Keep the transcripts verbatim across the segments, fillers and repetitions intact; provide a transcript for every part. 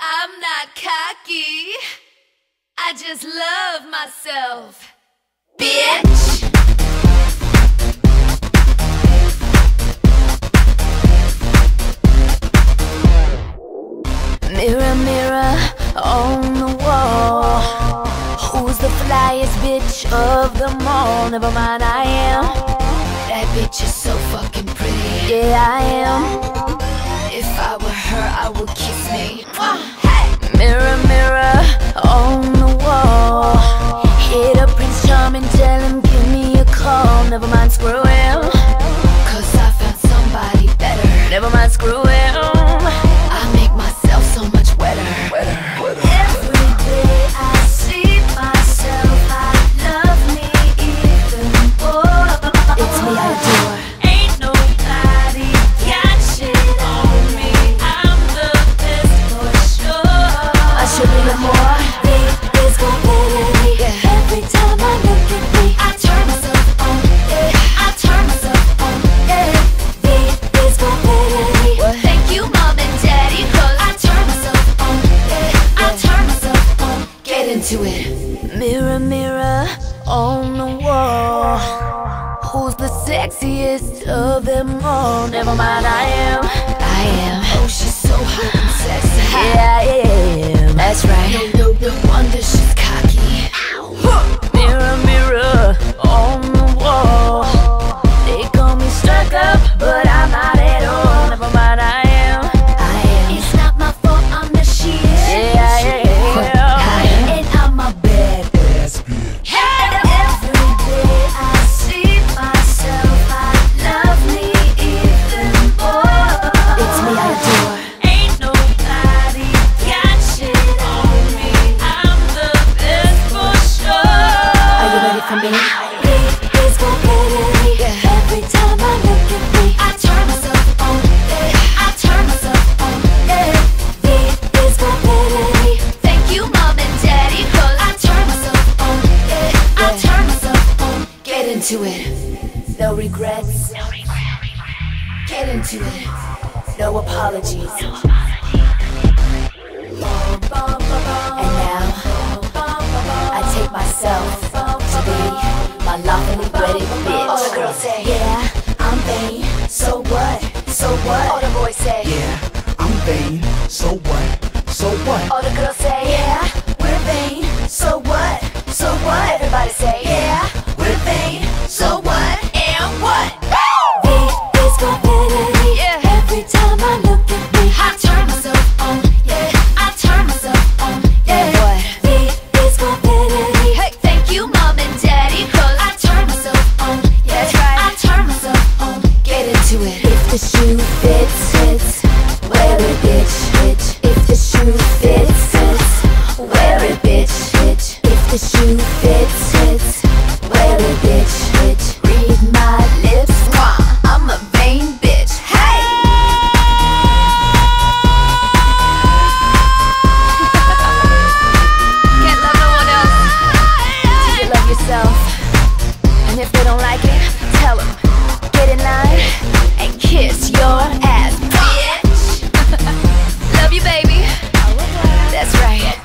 I'm not cocky, I just love myself, bitch. Mirror, mirror on the wall, who's the flyest bitch of them all? Never mind, I am. That bitch is so fucking pretty. Yeah, I am. If I were her, I would kiss me. Hey! Mirror, mirror on the wall, hit up Prince Charming, tell him give me a call. Never mind, screw him, cause I found somebody better. Never mind, screw him, I make myself so much wetter. Wetter, wetter. Every day I see myself, I love me even more. It's me I adore. Ain't nobody got shit on me, I'm the best for sure. I should be the more. It's competitive. Yeah. Every time I look at me, I turn myself on. Yeah. I turn myself on. Yeah. It's competitive. What? Thank you, mom and daddy, cause I turn myself on. Yeah. I turn myself on. Get into it. Mirror, mirror on the wall, who's the sexiest of them all? Never mind, I am. I am. Oh, she's so hot and sexy. Yeah, I am. That's right. No, no, no wonder she's cocky. Mirror, mirror on the wall, they call me stuck up, but I'm not at all. Never mind, I am. I am. It's not my fault, I'm the shit. Yeah, I am. I am. And I'm a badass bitch. Hey! Every day I see myself, I love me even more. It's me I adore. Ain't nobody got shit on me, I'm the best for sure. Are you ready for me? It's competitive. Yeah. Every time I look at me, I turn myself on. Yeah. I turn myself on. Yeah. It's competitive. Thank you, mom and daddy, cause I turn myself on. Yeah. I turn myself on. Get into it. No regrets. No regrets. Get into it. No apologies. No apologies. And now I take myself to be my lawfully wedded bitch. All the girls say, yeah, I'm vain. So what? So what? All the boys say, yeah, I'm vain. So what? So what? all the girls say, yeah, we're vain. So what? So what? Everybody say, yeah, we're vain. So what? And what? It's competitive. Yeah. Every time I look at me, I turn myself on. Yeah, I turn myself on. Yeah. and what? It's competitive. Hey, thank you, mom and daddy, cause I turn myself on. Yeah, That's right. I turn myself on. Get into it. If the shoe fits, fits, wear it, bitch, bitch. If the shoe fits, fits, wear it, bitch, bitch. If the shoe fits, fits, wear it, bitch, bitch. Read my lips. Mwah, I'm a vain bitch. Hey! Can't love no one else till you love yourself. And if they don't like it, tell them. Get in line and kiss your ass, bitch. Love you, baby. That's right.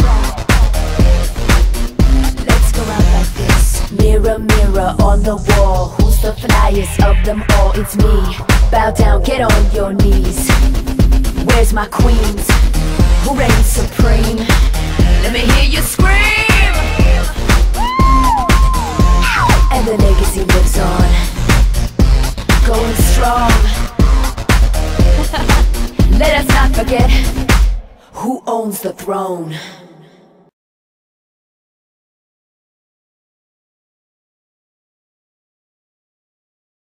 Let's go out like this. Mirror, mirror on the wall, who's the flyest of them all? It's me. Bow down, get on your knees. Where's my queens? Who reigns supreme? Let me hear you scream. And the legacy lives on, going strong. Let us not forget who owns the throne.